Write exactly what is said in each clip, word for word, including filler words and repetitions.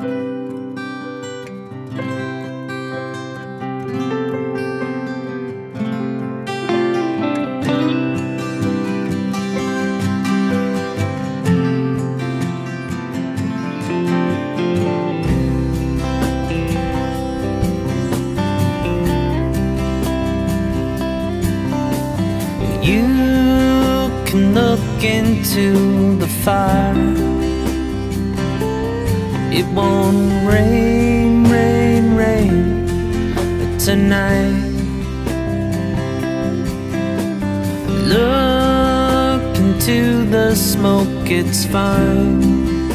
You can look into the fire. It won't rain, rain, rain tonight. Look into the smoke, it's fine.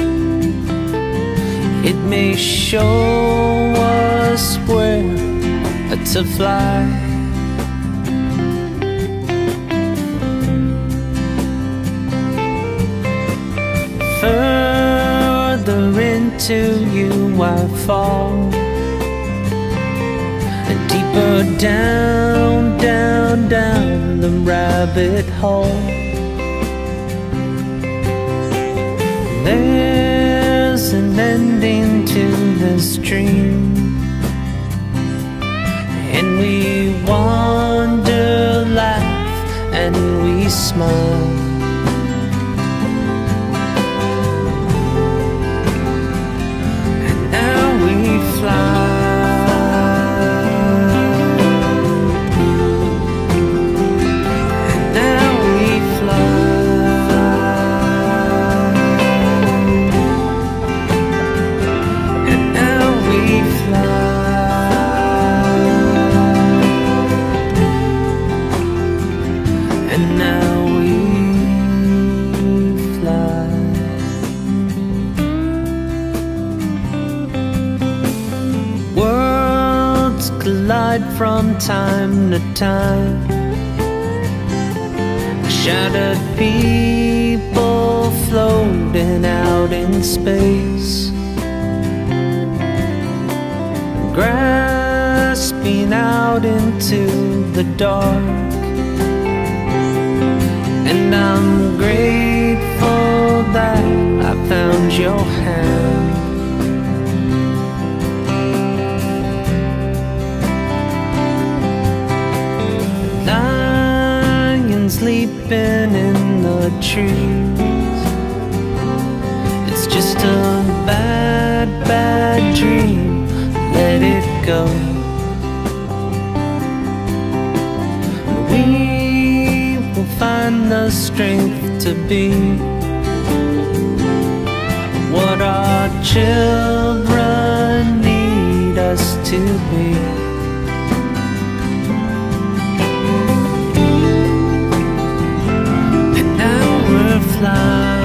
It may show us where to fly. Further into you I fall, deeper down, down, down the rabbit hole. There's an ending to this dream, and we wander, laugh, and we smile. Collide from time to time. Shattered people floating out in space, grasping out into the dark. And I'm grateful that I found your hand. Sleeping in the trees, it's just a bad, bad dream. Let it go. We will find the strength to be what our children need us to be. Fly.